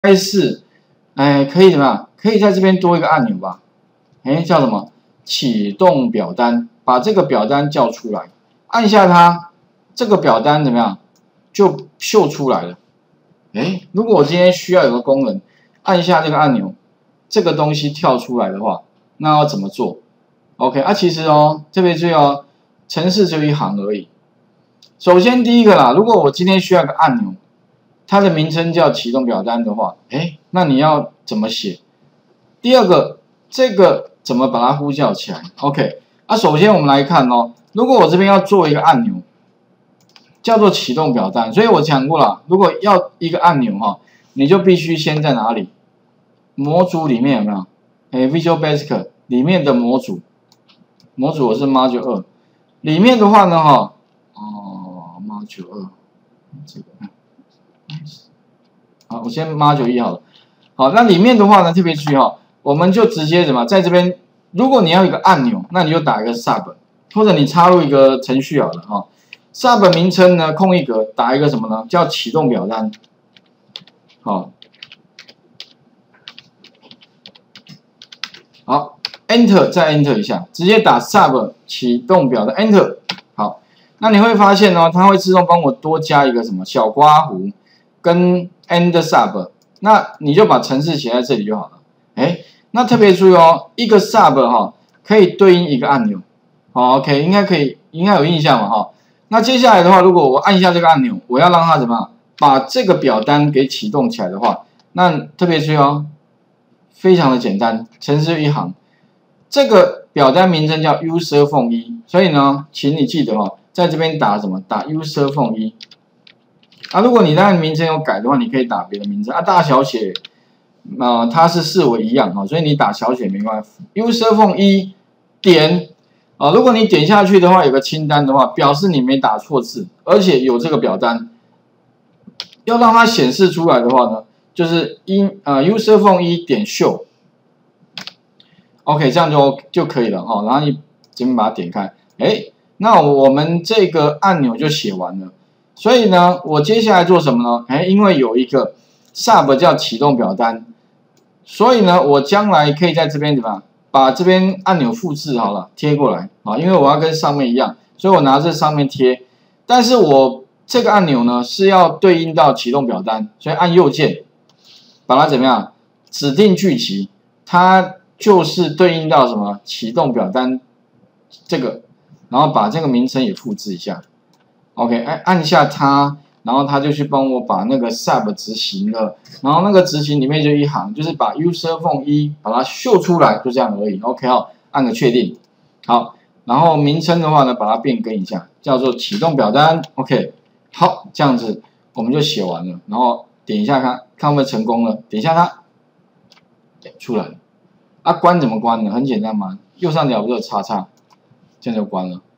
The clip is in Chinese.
该是，可以怎么样？可以在这边多一个按钮吧？叫什么？启动表单，把这个表单叫出来，按下它，这个表单怎么样？就秀出来了。如果我今天需要有个功能，按一下这个按钮，这个东西跳出来的话，那要怎么做 ？OK， 其实特别注意程式只有一行而已。首先第一个啦，如果我今天需要个按钮，它的名称叫启动表单的话，那你要怎么写？第二个，这个怎么把它呼叫起来 ？OK， 首先我们来看如果我这边要做一个按钮，叫做启动表单，所以我讲过了，如果要一个按钮你就必须先在哪里？模组里面有没有？Visual Basic 里面的模组我是 Module 2，里面的话呢Module 2，这个，好，我先 Module 1好了。好，那里面的话呢，特别注意我们就直接在这边，如果你要一个按钮，那你就打一个 Sub， 或者你插入一个程序好了Sub 名称呢空一格，打一个什么呢？叫启动表单。好，Enter 再 Enter 一下，直接打 Sub 启动表单 Enter。好，那你会发现它会自动帮我多加一个什么小括弧跟 End Sub， 那你就把程式写在这里就好了。那特别注意一个 Sub 可以对应一个按钮。OK， 应该有印象嘛那接下来的话，如果我按一下这个按钮，我要让它怎么样把这个表单给启动起来的话，那特别注意非常的简单，程式一行。这个表单名称叫 user form 1，所以呢，请你记得在这边打什么？打 user form 1。如果你那名称有改的话，你可以打别的名字大小写它是视为一样所以你打小写没关系。user form 1点如果你点下去的话，有个清单的话，表示你没打错字，而且有这个表单。要让它显示出来的话呢，就是user form 1点 show。OK， 这样就可以了然后你这边把它点开，那我们这个按钮就写完了。所以呢，我接下来做什么呢？因为有一个 sub 叫启动表单，所以呢，我将来可以在这边怎么样？把这边按钮复制好了，贴过来因为我要跟上面一样，所以我拿这上面贴。但是我这个按钮呢是要对应到启动表单，所以按右键把它怎么样？指定聚集，它就是对应到什么？启动表单这个，然后把这个名称也复制一下。OK， 按下它，然后它就去帮我把那个 sub 执行了，然后那个执行里面就一行，就是把 user form 1把它秀出来，就这样而已。OK 按个确定。好，然后名称的话呢，把它变更一下，叫做启动表单。OK， 好，这样子我们就写完了，然后点一下看会不会成功了，点一下它，出来了。关怎么关呢？很简单嘛，右上角不是有叉叉，这样就关了。